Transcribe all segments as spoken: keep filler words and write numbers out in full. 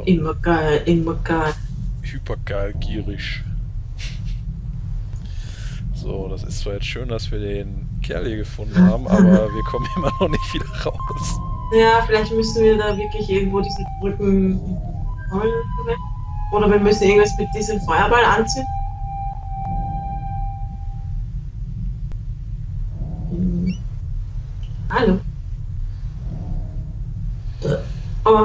So. Immer geil, immer geil. Hypergeil gierig. So, das ist zwar jetzt schön, dass wir den Kerl hier gefunden haben, aber wir kommen immer noch nicht wieder raus. Ja, vielleicht müssen wir da wirklich irgendwo diesen Brücken... Oder wir müssen irgendwas mit diesem Feuerball anziehen. Hm. Hallo. Oh.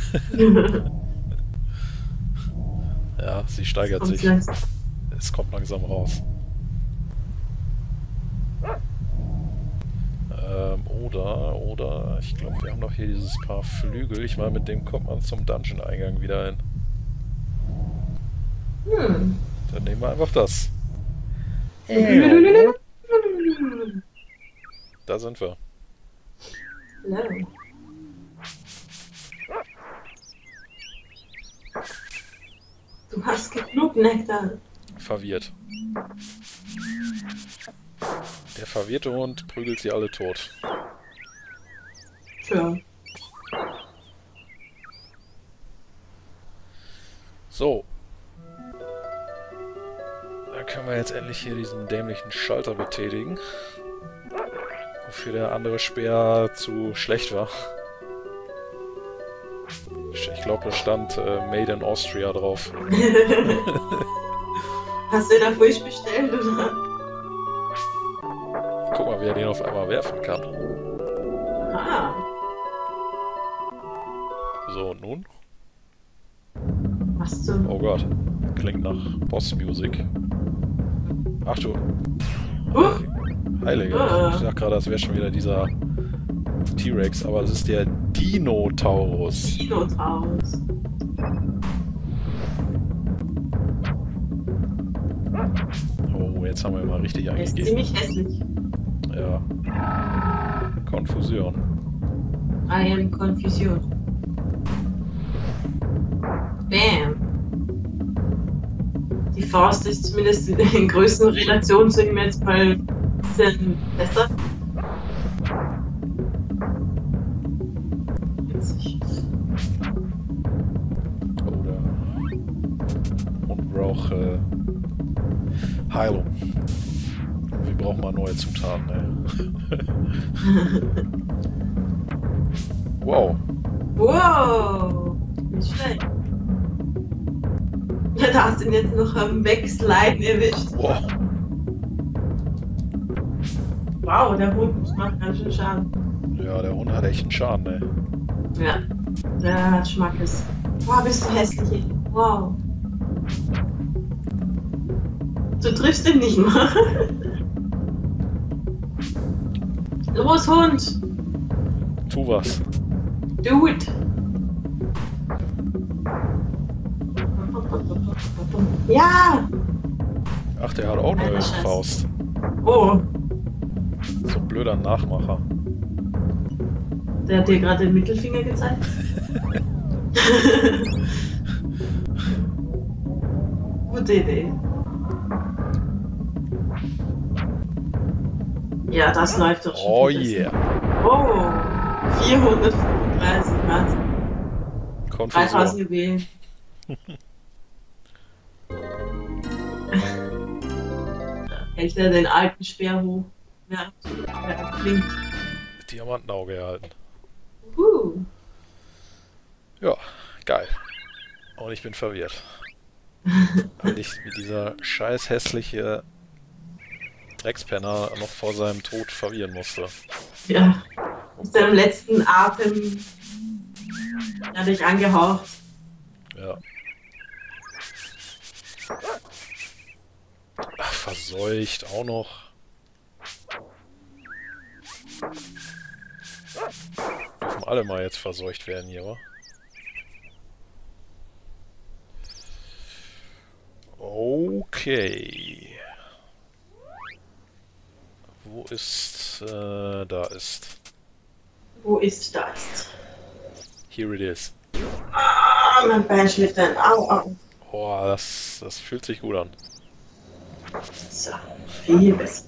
Ja, sie steigert Kommt sich. langsam. Es kommt langsam raus. Ähm, oder, oder, ich glaube, wir haben doch hier dieses Paar Flügel. Ich meine, mit dem kommt man zum Dungeon-Eingang wieder hin. Hm. Dann nehmen wir einfach das. Da sind wir. Hello. Du hast genug Nektar. Verwirrt. Der verwirrte Hund prügelt sie alle tot. Tja. So. Dann können wir jetzt endlich hier diesen dämlichen Schalter betätigen. Wofür der andere Speer zu schlecht war. Ich glaube, da stand äh, Made in Austria drauf. Hast du da frisch bestellt, oder? Guck mal, wie er den auf einmal werfen kann. Ah. So, und nun? Was zum... Oh Gott. Klingt nach Boss-Music. Ach du. Uh. Heilige. Uh. Ich dachte gerade, das wäre schon wieder dieser T-Rex, aber es ist der Dinotaurus. Dinotaurus. Oh, jetzt haben wir mal richtig Er ist eingegeben. ziemlich hässlich. Ja. Konfusion. I am confusion. Bam. Die Faust ist zumindest in größten Relation zu ihm jetzt mal ein bisschen besser. Witzig. Oder. Und braucht äh, Heilung. Wir brauchen mal neue Zutaten, ey. Wow. Wow. Nicht schlecht. Ja, da hast du ihn jetzt noch am Wegsliden erwischt. Wow. Wow, der Hund macht ganz schön Schaden. Ja, der Hund hat echt einen Schaden, ey. Ja, der hat Schmackes. Wow, bist du hässlich. Ey. Wow. Du triffst ihn nicht mal. Los, Hund! Tu was. Do it! Ja! Ach, der hat auch eine Alter, Scheiße. Faust. Oh, So ein blöder Nachmacher. der hat dir gerade den Mittelfinger gezeigt. Gute Idee. Ja, das läuft doch schon. Oh viel besser. yeah. Oh, vierhundertfünfunddreißig, Wahnsinn. dreitausend Konfusion. Juwelen. Da hält er den alten Speer hoch. Ja, ja, klingt. Diamantenauge erhalten. Uh. Ja, geil. Und ich bin verwirrt. Weil ich mit dieser scheiß hässliche Dreckspenner noch vor seinem Tod verwirren musste. Ja, aus seinem letzten Atem hat dich angehaucht. Ja. Ach, verseucht auch noch. Dürfen alle mal jetzt verseucht werden hier, wa? Okay. Wo ist... Äh, da ist... Wo ist das? Here it is. Ah, mein Bein schlägt ein. Au, au. Boah, das, das fühlt sich gut an. So, viel besser.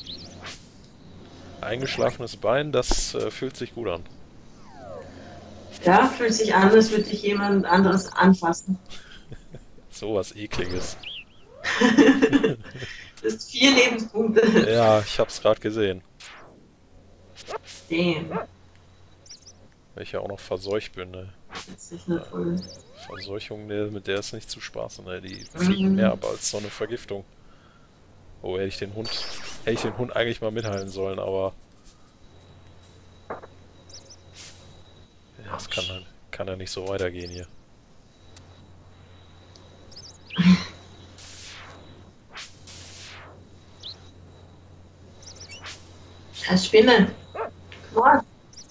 Eingeschlafenes Bein, das äh, fühlt sich gut an. Ja, fühlt sich an, als würde dich jemand anderes anfassen. Sowas Ekliges. Das ist vier Lebenspunkte. Ja, ich hab's gerade gesehen. Damn. Weil ich ja auch noch verseucht bin, ne? Das ist nicht voll. Verseuchung, ne, mit der ist nicht zu spaßen, ne? Die zieht mehr Mhm. ab als so eine Vergiftung. Oh, hätte ich den Hund, hätte ich den Hund eigentlich mal mithalten sollen, aber ja, das kann dann, kann ja nicht so weitergehen hier. Scheiß Spinne. Come on.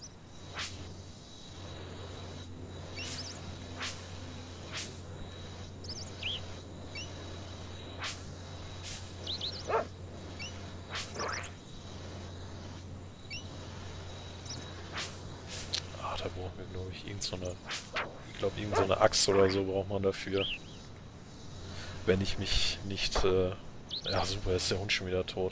Ah, da brauchen wir, glaube ich, irgend so eine, ich glaube, irgend so eine Axt oder so braucht man dafür. Wenn ich mich nicht, äh, ja super, ist der Hund schon wieder tot.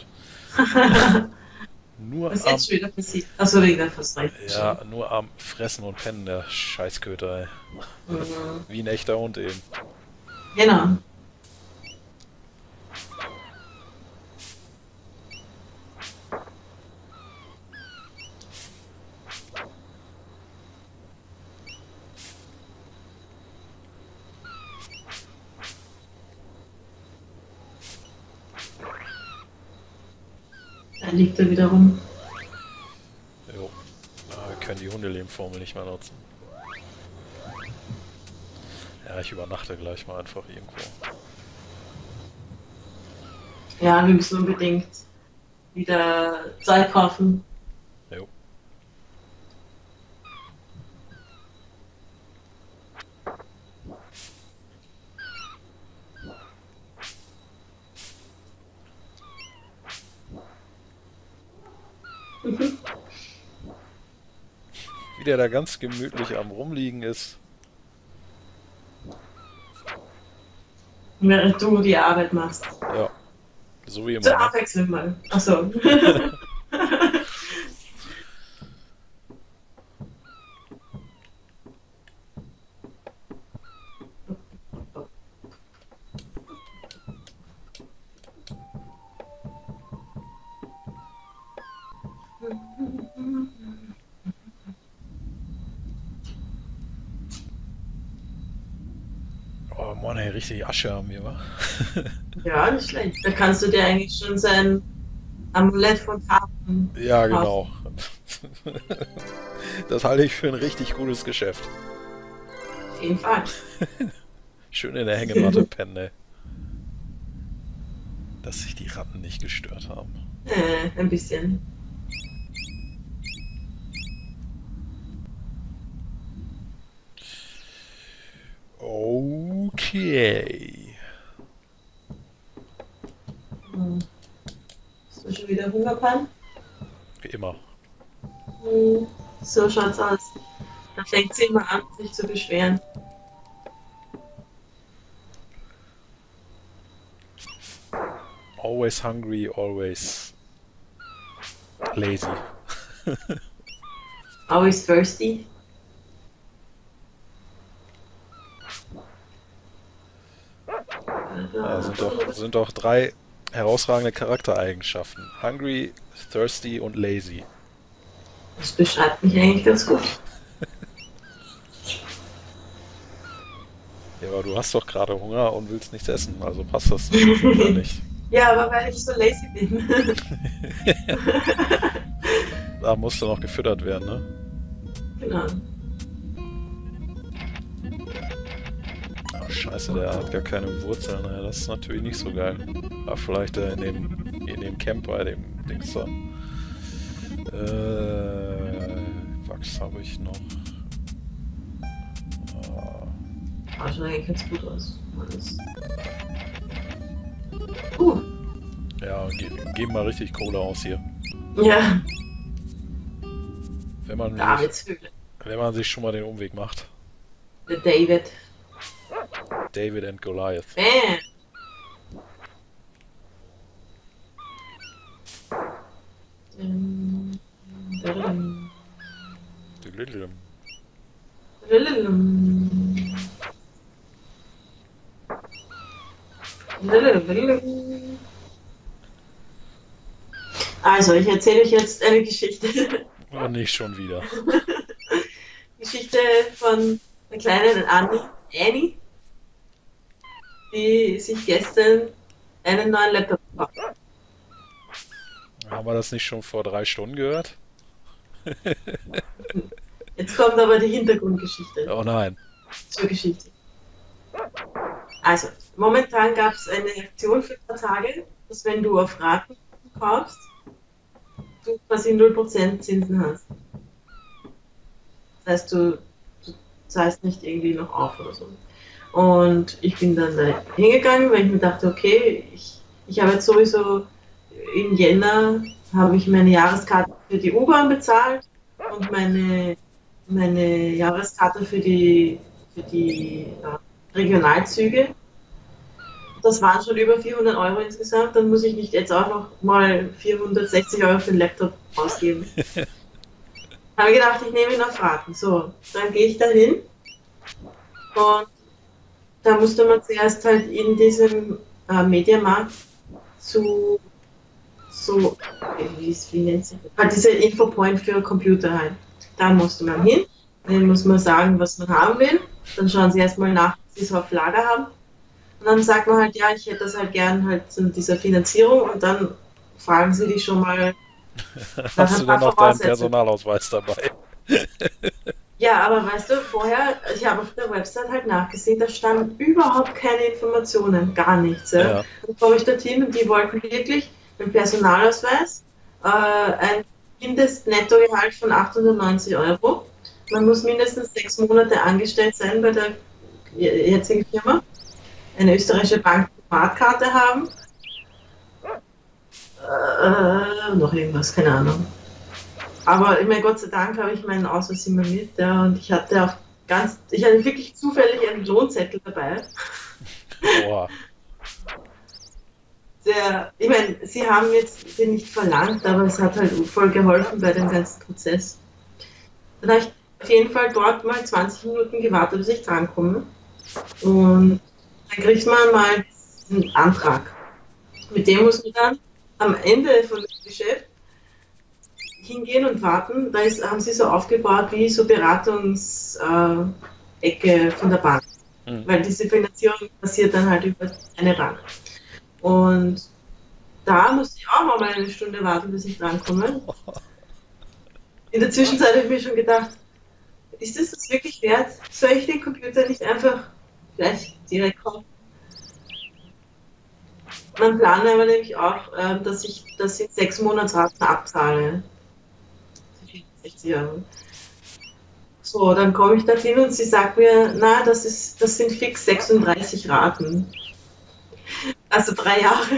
Nur Was ist am, jetzt schon wieder passiert? Achso, wegen der Frustration. ja, nur am Fressen und Pennen, der Scheißköter, ey. Mhm. Wie ein echter Hund eben. Genau. Da liegt er wieder rum. Jo. Ah, wir können die Hundelehmformel nicht mehr nutzen. Ja, ich übernachte gleich mal einfach irgendwo. Ja, wir müssen unbedingt wieder Zeit kaufen. Jo. Wie der da ganz gemütlich am Rumliegen ist. Während du die Arbeit machst. Ja, so wie immer, Zur ne? Abwechslung mal. Achso. Oh Mann, ey, richtig Asche haben wir, wa? Ja, nicht schlecht. Da kannst du dir eigentlich schon sein Amulett von Karten Ja, kaufen. genau. Das halte ich für ein richtig gutes Geschäft. Auf jeden Fall. Schön in der Hängematte pennen, ey. Dass sich die Ratten nicht gestört haben. Äh, ein bisschen. Okay. Hm. Hast du schon wieder Hungerpan? Wie immer. Hm. So schaut's aus. Da fängt sie immer an, sich zu beschweren. Always hungry, always lazy. Always thirsty. Ja, sind doch, sind doch drei herausragende Charaktereigenschaften. Hungry, thirsty und lazy. Das beschreibt mich eigentlich ganz gut. Ja, aber du hast doch gerade Hunger und willst nichts essen, also passt das oder nicht? Ja, aber weil ich so lazy bin. Da musst du noch gefüttert werden, ne? Genau. Ach, scheiße, der hat gar keine Wurzeln, ne? Das ist natürlich nicht so geil. Aber vielleicht äh, in dem in dem Camp bei dem Dings da. Äh, Wachs habe ich noch. Aber schon eigentlich ganz gut aus. Alles. Uh, Ja, ge geben mal richtig Kohle aus hier. ja, Wenn man, sich, Davids Höhle. wenn man sich schon mal den Umweg macht. Der David. David and Goliath. Bam. Ähm, dadadam. Lülülüm. Lülülüm. Also, ich erzähle euch jetzt eine Geschichte. Und nicht schon wieder. Geschichte von einer kleinen Annie, Annie, die sich gestern einen neuen Laptop gekauft hat. Haben wir das nicht schon vor drei Stunden gehört? Jetzt kommt aber die Hintergrundgeschichte Oh nein. zur Geschichte. Also, momentan gab es eine Aktion für ein paar Tage, dass wenn du auf Raten kaufst, du quasi null Prozent Zinsen hast. Das heißt, du, du zahlst nicht irgendwie noch auf oder so. Und ich bin dann da hingegangen, weil ich mir dachte, okay, ich, ich habe jetzt sowieso im Jänner habe ich meine Jahreskarte für die U-Bahn bezahlt und meine, meine Jahreskarte für die, für die ja, Regionalzüge. Das waren schon über vierhundert Euro insgesamt, dann muss ich nicht jetzt auch noch mal vierhundertsechzig Euro für den Laptop ausgeben. Habe gedacht, ich nehme ihn auf Raten. So, dann gehe ich da hin und da musste man zuerst halt in diesem äh, Mediamarkt zu so, wie, wie nennt sich das? Halt diese Infopoint für Computer halt. Da musste man hin, dann muss man sagen, was man haben will. Dann schauen sie erstmal nach, was sie so auf Lager haben. Und dann sagt man halt, ja, ich hätte das halt gern halt in dieser Finanzierung und dann fragen sie dich schon mal. Hast du denn noch deinen Personalausweis dabei? Ja, aber weißt du, vorher, ich habe auf der Website halt nachgesehen, da standen überhaupt keine Informationen, gar nichts. Ja. Ja. Dann komme ich dorthin und die wollten wirklich einen Personalausweis, äh, ein Mindestnettogehalt von achthundertneunzig Euro. Man muss mindestens sechs Monate angestellt sein bei der jetzigen Firma, eine österreichische Bank-Smartkarte haben. Äh, noch irgendwas, keine Ahnung. Aber ich meine, Gott sei Dank habe ich meinen Ausweis immer mit, ja, und ich hatte auch ganz, ich hatte wirklich zufällig einen Lohnzettel dabei. Boah. Der, ich meine, sie haben jetzt den nicht verlangt, aber es hat halt voll geholfen bei dem ganzen Prozess. Dann habe ich auf jeden Fall dort mal zwanzig Minuten gewartet, bis ich drankomme. Und dann kriegt man mal einen Antrag. Mit dem muss man dann am Ende von dem Geschäft hingehen und warten. Da ist, haben sie so aufgebaut wie so Beratungsecke äh, von der Bank. Mhm. Weil diese Finanzierung passiert dann halt über eine Bank. Und da musste ich auch noch mal eine Stunde warten, bis ich drankomme. In der Zwischenzeit habe ich mir schon gedacht, ist das das wirklich wert? Soll ich den Computer nicht einfach gleich direkt kaufen? Mein Plan war nämlich auch, dass ich das in sechs Monatsraten abzahle. vierundsechzig Euro. So, dann komme ich dorthin und sie sagt mir, na, das ist, das sind fix sechsunddreißig Raten. Also drei Jahre.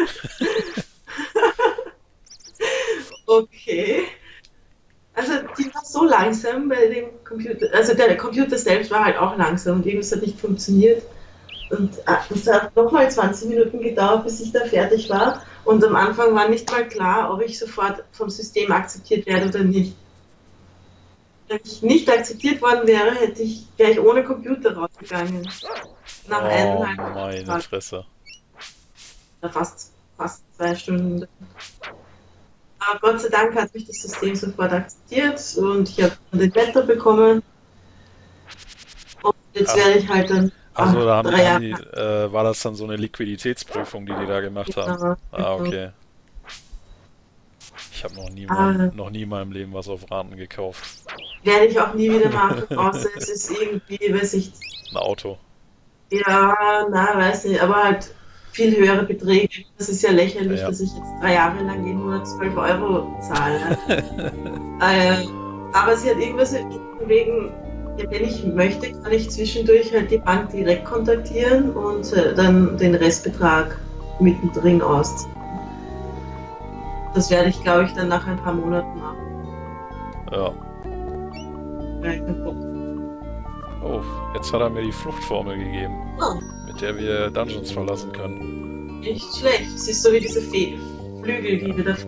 Okay. Also die war so langsam bei dem Computer, also der Computer selbst war halt auch langsam und irgendwas hat nicht funktioniert. Und es hat nochmal zwanzig Minuten gedauert, bis ich da fertig war. Und am Anfang war nicht mal klar, ob ich sofort vom System akzeptiert werde oder nicht. Wenn ich nicht akzeptiert worden wäre, hätte ich gleich ohne Computer rausgegangen. Nach Oh, eineinhalb meine Tagen. Fresse. Fast, fast zwei Stunden. Aber Gott sei Dank hat mich das System sofort akzeptiert und ich habe den Wetter bekommen. Und jetzt Ach. werde ich halt dann Also da haben, drei haben die, Jahre. äh, war das dann so eine Liquiditätsprüfung, die die da gemacht haben? Genau, Ah, genau. okay. Ich habe noch nie, Ah. mal, noch nie in meinem Leben was auf Raten gekauft. Werde ich auch nie wieder machen, außer es ist irgendwie, weiß ich, Ein Auto. ja, na, weiß nicht, aber halt viel höhere Beträge. Das ist ja lächerlich, Ja. dass ich jetzt drei Jahre lang jeden Monat zwölf Euro zahle. äh, aber sie hat irgendwas von wegen, ja, wenn ich möchte, kann ich zwischendurch halt die Bank direkt kontaktieren und äh, dann den Restbetrag mittendrin ausziehen. Das werde ich, glaube ich, dann nach ein paar Monaten machen. Ja. Ja, ich bin Bock. Oh, jetzt hat er mir die Fluchtformel gegeben, Oh, mit der wir Dungeons verlassen können. nicht schlecht. Es ist so wie diese Fe Flügel, die wir da.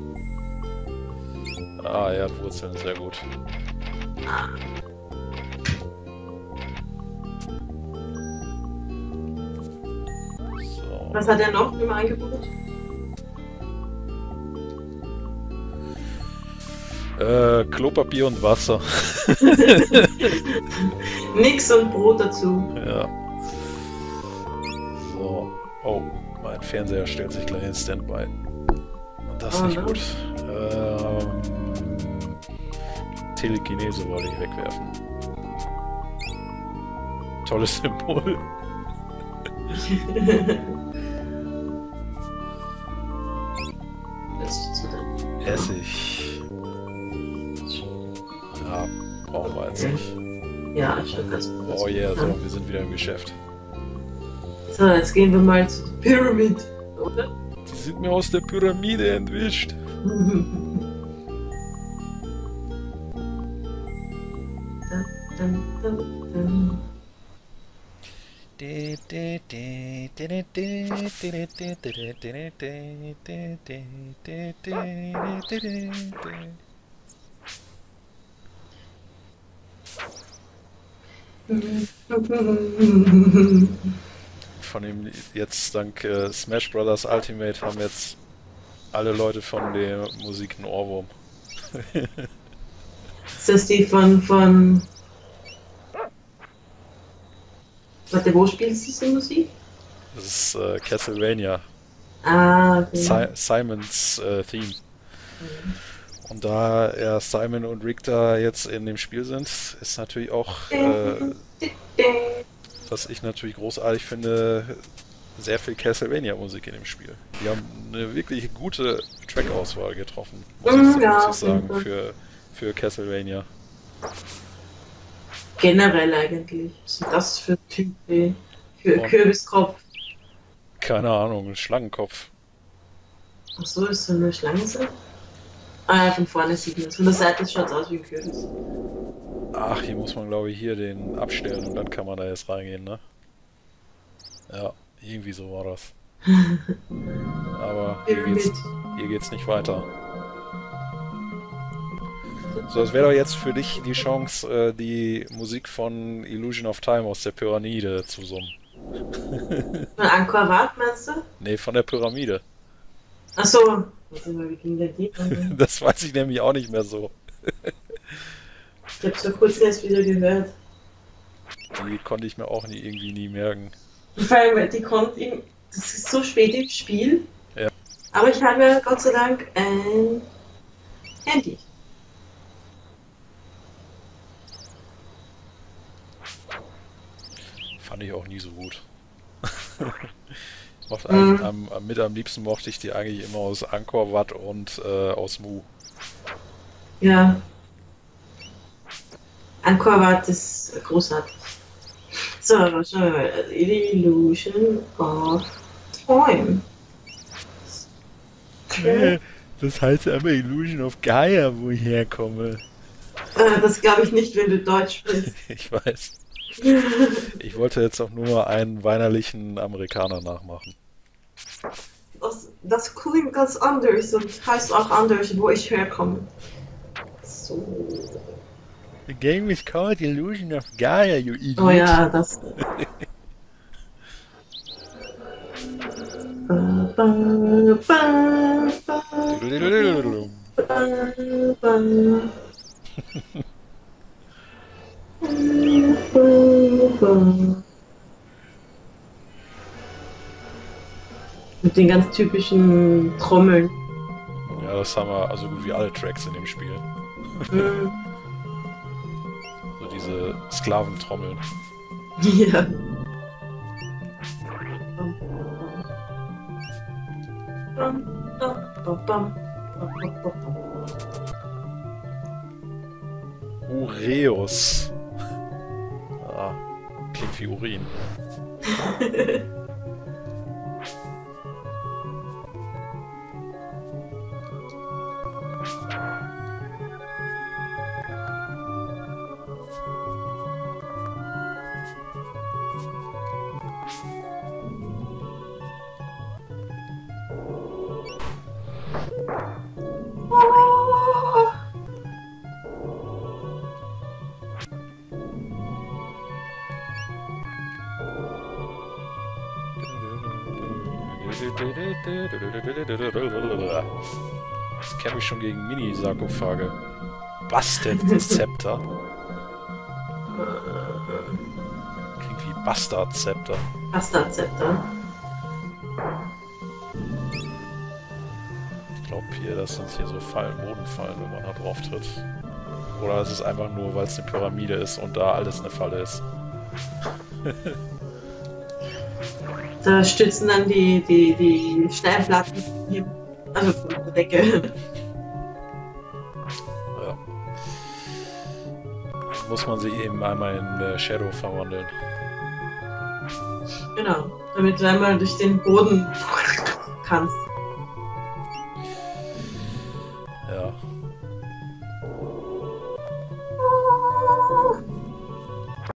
Ah, ja, Wurzeln, sehr gut. Was hat er noch im Angebot? Äh, Klopapier und Wasser. Nix und Brot dazu. Ja. So. Oh, mein Fernseher stellt sich gleich in Standby. Und das ist Oh, nicht no. gut. Ähm, Telekinese wollte ich wegwerfen. Tolles Symbol. Das ist zu dann. Essig. Ja, brauchen wir jetzt nicht. Ja, schon ganz gut. Oh yeah, so, wir sind wieder im Geschäft. So, jetzt gehen wir mal zu der Pyramid, oder? Die sind mir aus der Pyramide entwischt. Dun, dun, dun. Von dem jetzt dank äh, Smash Brothers Ultimate haben jetzt alle Leute von der Musik einen Ohrwurm. Ist das die von, von... Warte, wo spielst du diese Musik? Das ist äh, Castlevania. Ah, okay. Si Simons äh, Theme. Und da ja Simon und Rick da jetzt in dem Spiel sind, ist natürlich auch, äh, was ich natürlich großartig finde, sehr viel Castlevania-Musik in dem Spiel. Die haben eine wirklich gute Track-Auswahl getroffen, muss ich, Mm, ja, muss ich sagen, auf jeden Fall. für, für Castlevania. Generell eigentlich. Was sind das für Typen? Für Oh. Kürbiskopf. Keine Ahnung, ein Schlangenkopf. Ach so, ist so eine Schlange so? Ah ja, von vorne sieht man es. Von der Seite schaut es aus wie ein Kürbis. Ach, hier muss man glaube ich hier den abstellen und dann kann man da jetzt reingehen, ne? Ja, irgendwie so war das. Aber hier geht's, Pyramid. hier geht's nicht weiter. So, es wäre doch jetzt für dich die Chance, äh, die Musik von Illusion of Time aus der Pyramide zu summen. Von Angkor Wat, meinst du? Nee, von der Pyramide. Achso. Warte mal, wie ging denn die? Das weiß ich nämlich auch nicht mehr so. Ich hab's vor kurzem erst wieder gehört. Die konnte ich mir auch nie, irgendwie nie merken. Vor allem, die kommt im, das ist so spät im Spiel. Ja. Aber ich habe ja Gott sei Dank ein Handy. Fand ich auch nie so gut. Mochte Mhm. eigentlich, am, am, mit am liebsten mochte ich die eigentlich immer aus Angkor Wat und äh, aus Mu. Ja. Angkor Wat ist großartig. So, aber schauen wir mal. Illusion of Time. Okay. Das heißt aber Illusion of Gaia, wo ich herkomme. Äh, das glaube ich nicht, wenn du Deutsch sprichst. Ich weiß. Ich wollte jetzt auch nur einen weinerlichen Amerikaner nachmachen. Das, das klingt ganz anders und heißt auch anders, wo ich herkomme. So. The game is called Illusion of Gaia, you idiot. Oh ja, das. Ba, ba, ba, ba, ba, ba. Mit den ganz typischen Trommeln. Ja, das haben wir also gut wie alle Tracks in dem Spiel. Mm, So diese Sklaventrommeln. ja. Bam, bam, bam, bam, bam, bam, bam. Ureus. Ah, klingt wie Urin. Das kämpfe ich schon gegen Mini-Sarkophage. Bastet Zepter. Klingt wie Bastard-Zepter. Bastard-Zepter. Ich glaube hier, das sind hier so Fallen, Bodenfallen, wenn man da drauf tritt. Oder ist es einfach nur, weil es eine Pyramide ist und da alles eine Falle ist. Da stützen dann die, die, die Steinplatten hier, also von der Decke. Ja. Dann muss man sich eben einmal in äh, Shadow verwandeln. Genau, damit du einmal durch den Boden kannst.